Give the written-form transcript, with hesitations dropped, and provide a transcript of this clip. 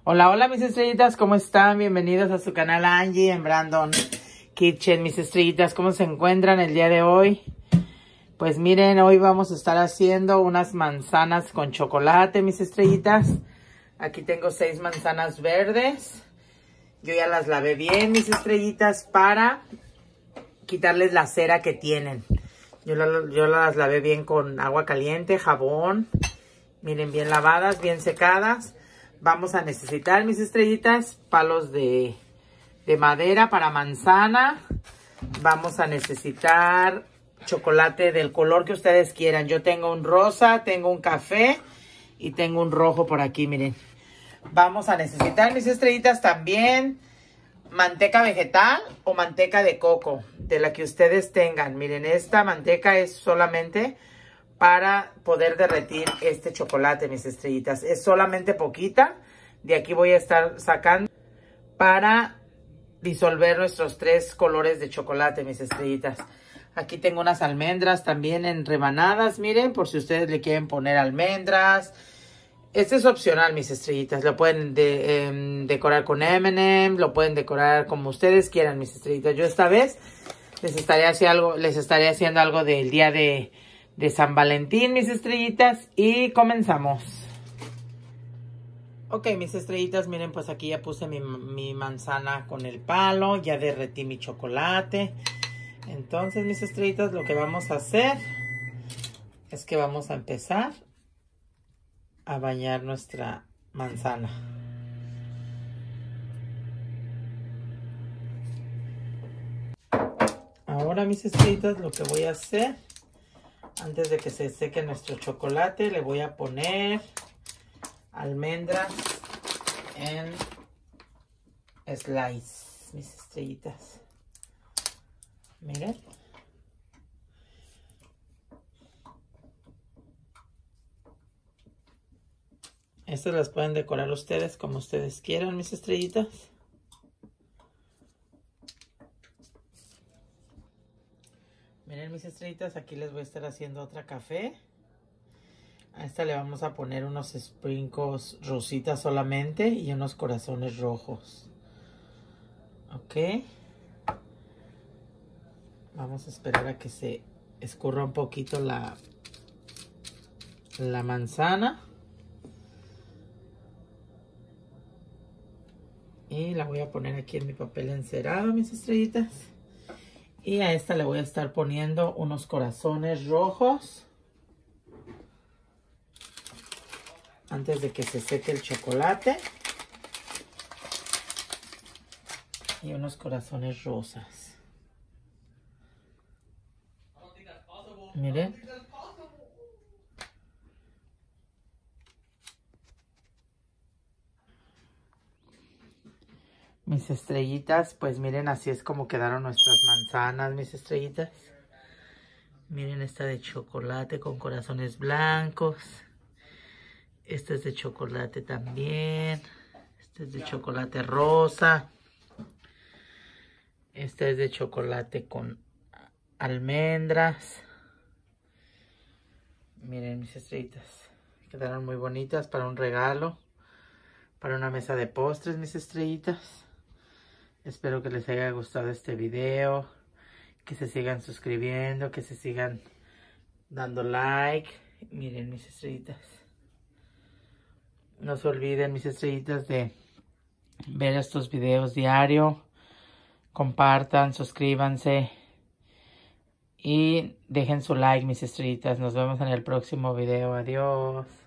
Hola, hola mis estrellitas, ¿cómo están? Bienvenidos a su canal Angie en Brandon Kitchen. Mis estrellitas, ¿cómo se encuentran el día de hoy? Pues miren, hoy vamos a estar haciendo unas manzanas con chocolate, mis estrellitas. Aquí tengo 6 manzanas verdes. Yo ya las lavé bien, mis estrellitas, para quitarles la cera que tienen. Yo las lavé bien con agua caliente, jabón. Miren, bien lavadas, bien secadas. Vamos a necesitar, mis estrellitas, palos de madera para manzana. Vamos a necesitar chocolate del color que ustedes quieran. Yo tengo un rosa, tengo un café y tengo un rojo por aquí, miren. Vamos a necesitar, mis estrellitas, también manteca vegetal o manteca de coco, de la que ustedes tengan. Miren, esta manteca es solamente para poder derretir este chocolate, mis estrellitas. Es solamente poquita. De aquí voy a estar sacando para disolver nuestros 3 colores de chocolate, mis estrellitas. Aquí tengo unas almendras también en rebanadas, miren, por si ustedes le quieren poner almendras. Este es opcional, mis estrellitas. Lo pueden decorar con M&M, lo pueden decorar como ustedes quieran, mis estrellitas. Yo esta vez les estaré haciendo algo del día de San Valentín, mis estrellitas, y comenzamos. Ok, mis estrellitas, miren, pues aquí ya puse mi manzana con el palo, ya derretí mi chocolate. Entonces, mis estrellitas, lo que vamos a hacer es que vamos a empezar a bañar nuestra manzana. Ahora, mis estrellitas, lo que voy a hacer, antes de que se seque nuestro chocolate, le voy a poner almendras en slice, mis estrellitas. Miren. Estas las pueden decorar ustedes como ustedes quieran, mis estrellitas. Miren, mis estrellitas, aquí les voy a estar haciendo otra café. A esta le vamos a poner unos sprinkles rositas solamente y unos corazones rojos. Ok. Vamos a esperar a que se escurra un poquito la manzana. Y la voy a poner aquí en mi papel encerado, mis estrellitas. Y a esta le voy a estar poniendo unos corazones rojos antes de que se seque el chocolate. Y unos corazones rosas. Miren. Mis estrellitas, pues miren, así es como quedaron nuestras manzanas, mis estrellitas. Miren esta de chocolate con corazones blancos. Esta es de chocolate también. Esta es de chocolate rosa. Esta es de chocolate con almendras. Miren, mis estrellitas. Quedaron muy bonitas para un regalo. Para una mesa de postres, mis estrellitas. Espero que les haya gustado este video. Que se sigan suscribiendo. Que se sigan dando like. Miren, mis estrellitas. No se olviden, mis estrellitas, de ver estos videos diario. Compartan, suscríbanse. Y dejen su like, mis estrellitas. Nos vemos en el próximo video. Adiós.